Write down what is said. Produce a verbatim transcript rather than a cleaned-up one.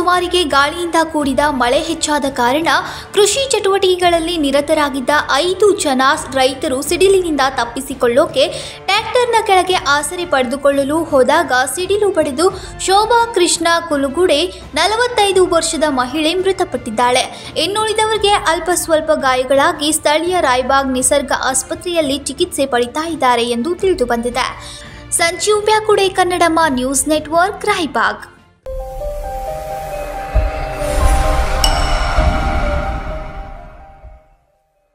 ಸುಮಾರಿಗೆ ಗಾಳಿಯಿಂದ ಕೂಡಿದ ಮಳೆ ಹೆಚ್ಚಾದ ಕಾರಣ ಕೃಷಿ ಚಟುವಟಿಕೆಗಳಲ್ಲಿ ನಿರತರಾಗಿದ್ದ ಐದು ಜನ ರೈತರು ಸಿಡಿಲಿನಿಂದ ತಪ್ಪಿಸಿಕೊಳ್ಳೋಕೆ ಟ್ರ್ಯಾಕ್ಟರ್ನ ಕೆಳಗೆ ಆಸರೆ ಪಡೆದುಕೊಳ್ಳಲು ಹೋದಾಗ ಸಿಡಿಲು ಬಡಿದು ಶೋಭಾ ಕೃಷ್ಣ ಕುಲುಗುಡೆ ನಲವತ್ತೈದು ವರ್ಷದ ಮಹಿಳೆ ಮೃತಪಟ್ಟಿದ್ದಾಳೆ. ಇನ್ನುಳಿದವರಿಗೆ ಅಲ್ಪ ಸ್ವಲ್ಪ ಗಾಯಗಳಾಗಿ ಸ್ಥಳೀಯ ರಾಯಬಾಗ್ ನಿಸರ್ಗ ಆಸ್ಪತ್ರೆಯಲ್ಲಿ ಚಿಕಿತ್ಸೆ ಪಡಿತಾ ಇದ್ದಾರೆ ಎಂದು ತಿಳಿದು ಬಂದಿದೆ. Sanjeev Byakude, Kannadamma news network, Raibag.